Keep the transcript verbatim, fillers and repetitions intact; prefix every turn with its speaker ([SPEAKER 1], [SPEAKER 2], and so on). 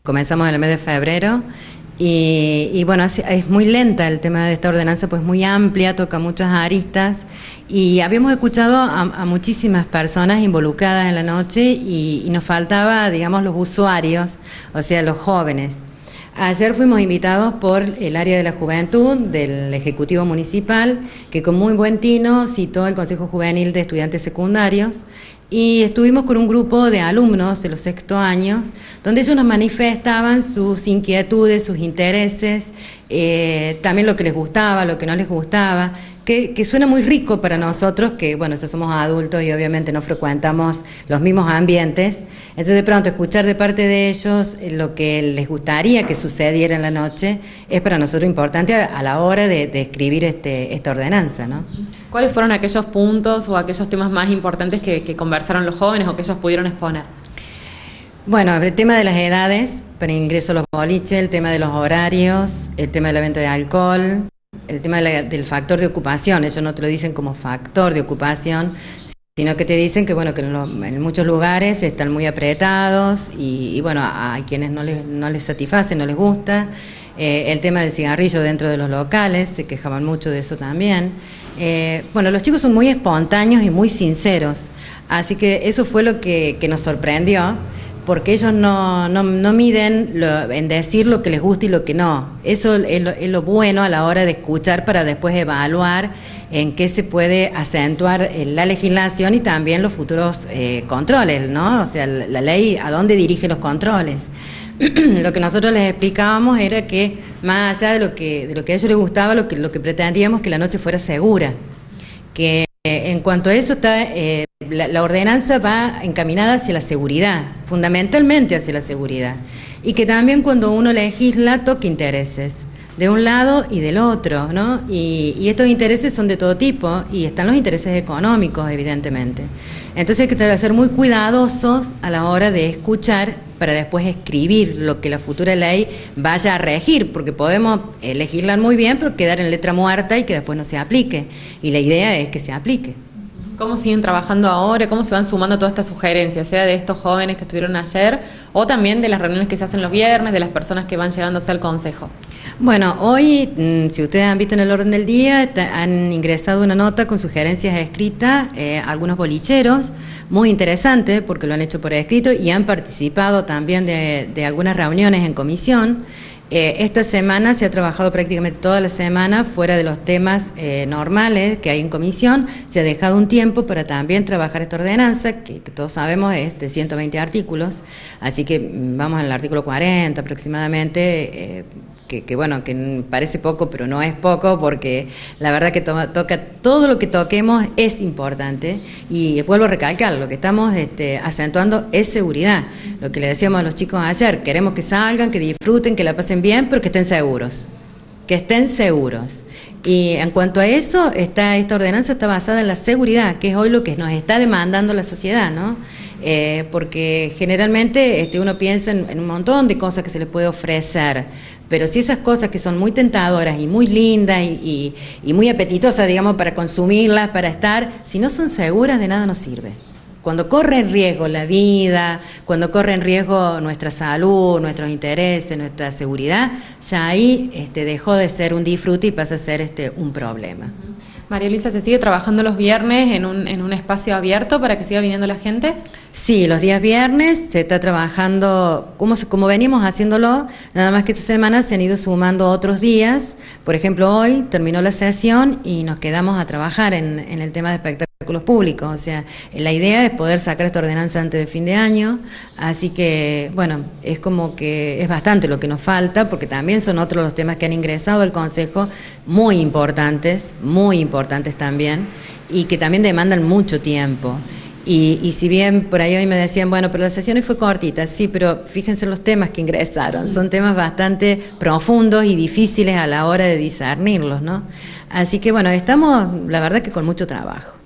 [SPEAKER 1] Comenzamos en el mes de febrero y, y bueno, es, es muy lenta el tema de esta ordenanza, pues muy amplia, toca muchas aristas y habíamos escuchado a, a muchísimas personas involucradas en la noche y, y nos faltaba, digamos, los usuarios, o sea, los jóvenes. Ayer fuimos invitados por el área de la juventud del Ejecutivo Municipal, que con muy buen tino citó el Consejo Juvenil de Estudiantes Secundarios, y estuvimos con un grupo de alumnos de los sexto años, donde ellos nos manifestaban sus inquietudes, sus intereses, eh, también lo que les gustaba, lo que no les gustaba, que, que suena muy rico para nosotros, que bueno, ya somos adultos y obviamente no frecuentamos los mismos ambientes. Entonces de pronto escuchar de parte de ellos lo que les gustaría que sucediera en la noche es para nosotros importante a, a la hora de, de escribir este, esta ordenanza, ¿no?
[SPEAKER 2] ¿Cuáles fueron aquellos puntos o aquellos temas más importantes que, que conversaron los jóvenes o que ellos pudieron exponer?
[SPEAKER 1] Bueno, el tema de las edades para ingreso a los boliches, el tema de los horarios, el tema de la venta de alcohol, el tema de la, del factor de ocupación. Ellos no te lo dicen como factor de ocupación, sino que te dicen que bueno, que en, lo, en muchos lugares están muy apretados y, y bueno, hay quienes no les, no les satisface, no les gusta. Eh, el tema del cigarrillo dentro de los locales, se quejaban mucho de eso también. Eh, bueno, los chicos son muy espontáneos y muy sinceros, así que eso fue lo que, que nos sorprendió, porque ellos no, no, no miden lo, en decir lo que les gusta y lo que no. Eso es lo, es lo bueno a la hora de escuchar para después evaluar en qué se puede acentuar la legislación y también los futuros eh, controles, ¿no? O sea, la, la ley, ¿a dónde dirige los controles? Lo que nosotros les explicábamos era que más allá de lo que, de lo que a ellos les gustaba, lo que, lo que pretendíamos que la noche fuera segura, que eh, en cuanto a eso está, eh, la, la ordenanza va encaminada hacia la seguridad, fundamentalmente hacia la seguridad, y que también cuando uno legisla toque intereses, de un lado y del otro, ¿no? Y, y estos intereses son de todo tipo, y están los intereses económicos, evidentemente. Entonces hay que ser muy cuidadosos a la hora de escuchar para después escribir lo que la futura ley vaya a regir, porque podemos eh, legislar muy bien, pero quedar en letra muerta y que después no se aplique. Y la idea es que se aplique.
[SPEAKER 2] ¿Cómo siguen trabajando ahora? ¿Cómo se van sumando todas estas sugerencias, sea de estos jóvenes que estuvieron ayer o también de las reuniones que se hacen los viernes, de las personas que van llegándose al Consejo?
[SPEAKER 1] Bueno, hoy, si ustedes han visto en el orden del día, han ingresado una nota con sugerencias escritas, eh, algunos bolicheros, muy interesante porque lo han hecho por escrito y han participado también de, de algunas reuniones en comisión. Eh, esta semana se ha trabajado prácticamente toda la semana fuera de los temas eh, normales que hay en comisión. Se ha dejado un tiempo para también trabajar esta ordenanza, que, que todos sabemos es de ciento veinte artículos, así que vamos al artículo cuarenta aproximadamente, eh, que, que bueno, que parece poco, pero no es poco, porque la verdad que to toca todo lo que toquemos es importante, y vuelvo a recalcar, lo que estamos este, acentuando es seguridad. Lo que le decíamos a los chicos ayer, queremos que salgan, que disfruten, que la pasen bien, pero que estén seguros, que estén seguros. Y en cuanto a eso, está, esta ordenanza está basada en la seguridad, que es hoy lo que nos está demandando la sociedad, ¿no? Eh, porque generalmente este, uno piensa en, en un montón de cosas que se les puede ofrecer, pero si esas cosas que son muy tentadoras y muy lindas y, y, y muy apetitosas, digamos, para consumirlas, para estar, si no son seguras, de nada nos sirve. Cuando corre en riesgo la vida, cuando corre en riesgo nuestra salud, nuestros intereses, nuestra seguridad, ya ahí este, dejó de ser un disfrute y pasa a ser este, un problema.
[SPEAKER 2] María Luisa, ¿se sigue trabajando los viernes en un, en un espacio abierto para que siga viniendo la gente?
[SPEAKER 1] Sí, los días viernes se está trabajando como, como venimos haciéndolo, nada más que esta semana se han ido sumando otros días. Por ejemplo, hoy terminó la sesión y nos quedamos a trabajar en, en el tema de espectáculos públicos. O sea, la idea es poder sacar esta ordenanza antes de fin de año, así que, bueno, es como que es bastante lo que nos falta, porque también son otros los temas que han ingresado al Consejo, muy importantes, muy importantes también, y que también demandan mucho tiempo. Y, y si bien por ahí hoy me decían, bueno, pero la sesión fue cortita, sí, pero fíjense en los temas que ingresaron, son temas bastante profundos y difíciles a la hora de discernirlos, ¿no? Así que bueno, estamos, la verdad que con mucho trabajo.